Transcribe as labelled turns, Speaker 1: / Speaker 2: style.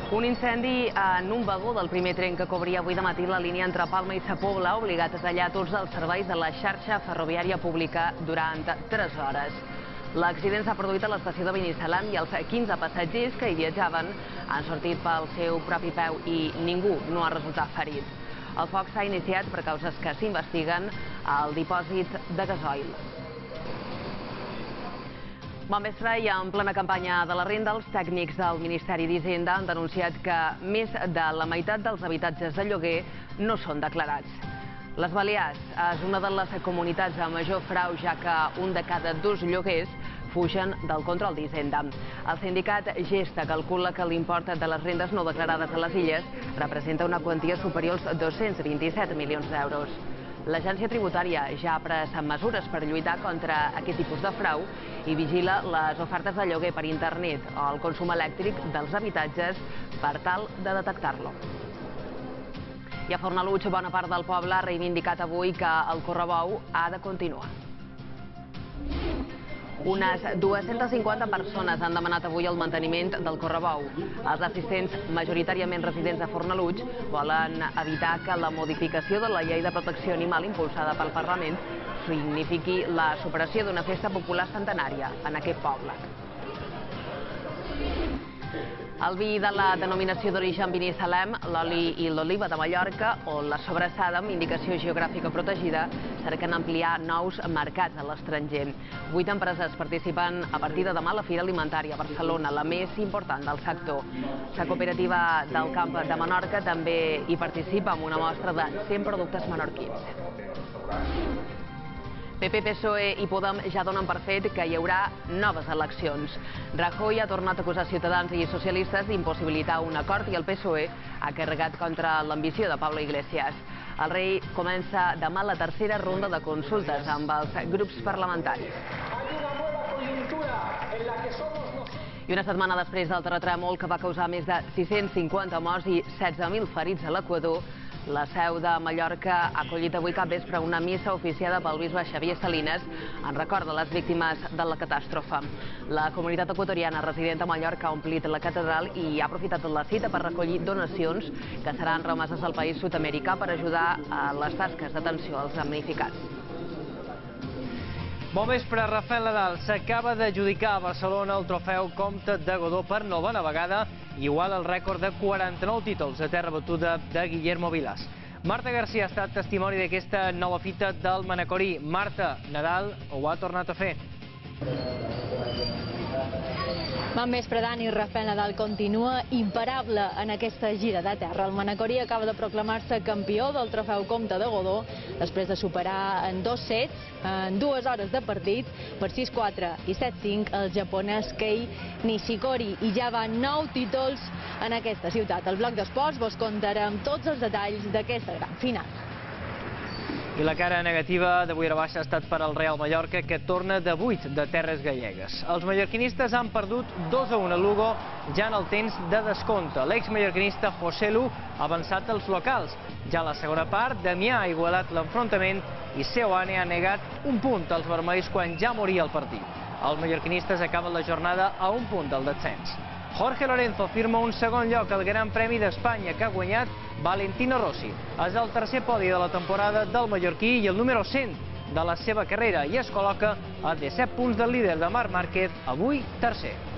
Speaker 1: Un incendi en un vagó del primer tren que cobria avui de matí la línia entre Palma i Sa Pobla ha obligat a tallar tots els serveis de la xarxa ferroviària pública durant 3 hores. L'accident s'ha produït a l'estació de Binissalem i els 15 passatgers que hi viatjaven han sortit pel seu propi peu i ningú no ha resultat ferit. El foc s'ha iniciat per causes que s'investiguen al dipòsit de gasoil. Bon vespre i en plena campanya de la renda, els tècnics del Ministeri d'Hisenda han denunciat que més de la meitat dels habitatges de lloguer no són declarats. Les Balears és una de les comunitats amb major frau, ja que un de cada 2 lloguers fugen del control d'Hisenda. El sindicat Gesta calcula que l'import de les rendes no declarades a les illes representa una quantia superior als 227 milions d'euros. L'Agència Tributària ja ha pres mesures per lluitar contra aquest tipus de frau i vigila les ofertes de lloguer per internet o el consum elèctric dels habitatges per tal de detectar-lo. I a Fornalutx, bona part del poble ha reivindicat avui que el correbou ha de continuar. Unes 250 persones han demanat avui el manteniment del correbou. Els assistents, majoritàriament residents de Fornalutx, volen evitar que la modificació de la llei de protecció animal impulsada pel Parlament signifiqui la superació d'una festa popular centenària en aquest poble. El vi de la denominació d'origen Binissalem, l'oli i l'oliva de Mallorca o la sobrassada amb indicació geogràfica protegida cerquen ampliar nous mercats a l'estranger. 8 empreses participen a partir de demà a la Fira Alimentària a Barcelona, la més important del sector. La cooperativa del Camp de Menorca també hi participa amb una mostra de 100 productes menorquins. PP, PSOE i Podem ja donen per fet que hi haurà noves eleccions. Rajoy ha tornat a acusar Ciutadans i socialistes d'impossibilitar un acord i el PSOE ha carregat contra l'ambició de Pablo Iglesias. El rei comença demà la tercera ronda de consultes amb els grups parlamentaris. I una setmana després del terratrèmol que va causar més de 650 morts i 16.000 ferits a l'Equador, la seu de Mallorca ha acollit avui capvespre una missa oficiada pel bisbe Xavier Salinas en record de les víctimes de la catàstrofe. La comunitat equatoriana resident a Mallorca ha omplit la catedral i ha aprofitat la cita per recollir donacions que seran remeses al país sud-americà per ajudar a les tasques d'atenció als damnificats.
Speaker 2: Bon vespre, Rafael Nadal s'acaba d'adjudicar a Barcelona el trofeu Comte de Godó per novena vegada i iguala el rècord de 49 títols a terra batuda de Guillermo Vilas. Marta García ha estat testimoni d'aquesta nova fita del manacorí. Marta, Nadal ho ha tornat a fer.
Speaker 3: Bon vespre, Dani. Rafael Nadal continua imparable en aquesta gira de terra. El manacorí acaba de proclamar-se campió del trofeu Comte de Godó després de superar en 2 sets, en 2 hores de partit, per 6-4 i 7-5, el japonès Kei Nishikori. I ja van 9 títols en aquesta ciutat. Al bloc d'esports vos contarem tots els detalls d'aquesta gran final.
Speaker 2: I la cara negativa d'avui a baixa ha estat per al Real Mallorca, que torna de 8 de terres gallegues. Els mallorquinistes han perdut 2-1 a Lugo ja en el temps de descompte. L'ex-mallorquinista José Lu ha avançat als locals. Ja a la segona part, Damià ha igualat l'enfrontament i Seoane ha negat un punt als vermells quan ja moria el partit. Els mallorquinistes acaben la jornada a un punt del descens. Jorge Lorenzo firma un segon lloc al Gran Premi d'Espanya que ha guanyat Valentino Rossi. És el tercer podi de la temporada del mallorquí i el número 100 de la seva carrera i es col·loca a 17 punts del líder de Marc Márquez, avui tercer.